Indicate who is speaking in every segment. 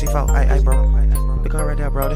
Speaker 1: C4. Hey, bro. The car right there, brody.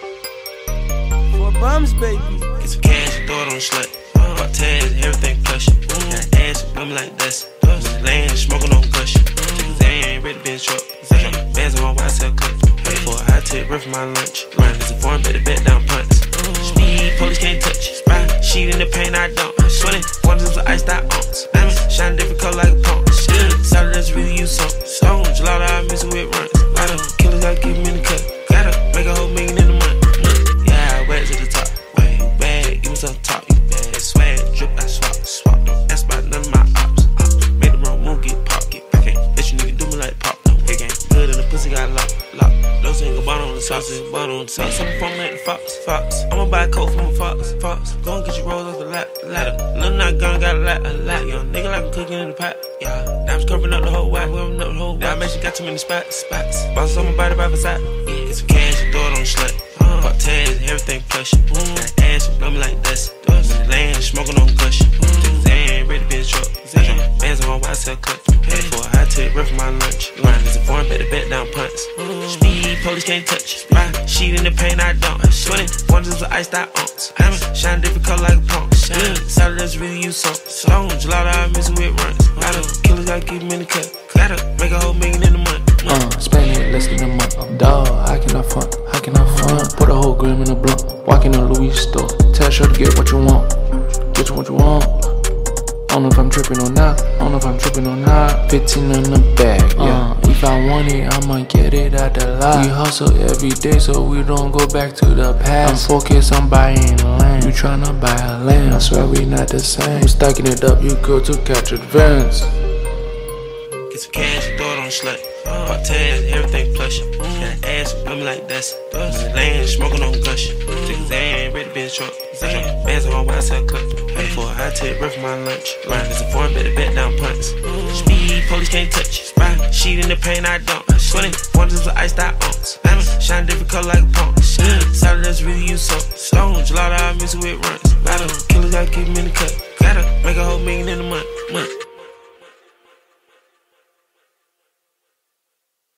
Speaker 2: For bums, baby.
Speaker 3: Get some cash, throw it on the slut. Pop tags, everything plush. Got ass, women like this. Laying, smoking on gush. They ain't ready to be in truck. Bands on my YSL cut. Ready for a high tip, rip for my lunch. Ryan is a foreign, better bet down punts. Speed, police can't touch. Sheet in the paint, I don't. Sweating, forms of iced out ounce. Diamonds, shine different color like a pump. Solid, that's really you some. Stone, gelato, I miss it with runs. Light up, killers, gotta keep them in the cut. Gotta make a whole million in a month. Yeah, I wet to the top. Way bad, give me some top. You bad, swag, drip, I swap. Don't ask about none of my ops. Make the wrong move, get popped, get back. Let you nigga do me like pop. Big game, good and the pussy got locked. Those ain't go bottom on the sauce, bottom on the sauce. Something from like the Fox. I'ma buy a coat from a Fox. Go and get your rolls off the ladder. Little not gonna got a lot. Young nigga like I'm cooking in the pot. Yeah, diamonds covering up the whole whack. Now I mention got too many spots. Bosses on my body by side. Yeah, get some cash and throw it on the slut. Pop tags, everything plush. Got ass, blow me like dust. Laying, smoking on gush. They ain't ready to be in truck. Bands on my YSL cut. Ready for a high tip, rip for my lunch. Ryan is a foreign, better bet down punts. Speed, police can't touch. Sheet in the paint, I don't. Sweating, forms of iced out ounce. Diamonds, shine different color like a pump. Solid, that's really you some. Stone, gelato, I miss it with runs. Gotta, killers gotta keep them in the cut. Gotta make a whole million in a month.
Speaker 4: Spend it less than a month. Dawg, I cannot front. Put a whole gram in a blunt. Walk in a Louis store. Tell her to get what you want. Get you what you want. I don't know if I'm tripping or not. 15 in the bag, yeah. If I want it, I'ma get it out the lot. We hustle every day so we don't go back to the past. I'm focused on buying land. You tryna buy a land. I swear we not the same. We stacking it up, you good to catch advance.
Speaker 3: Get some cash and throw it on the slut. Pop tags, everything plush. Got ass, blow me like dust. Laying, smoking on gush. They ain't ready to be in truck. Bands on my YSL cut. Ready for a high tip, rip for my lunch. Ryan is a foreign, better bet down punts. Speed, police can't touch. Sheet in the paint, I don't. Sweating, forms of iced out ounce. Diamonds, shine different color like a pump. Solid, that's really you some. Stone, gelato, I miss it with runs. Light up, killers gotta keep them in the cut. Gotta make a whole million in a month.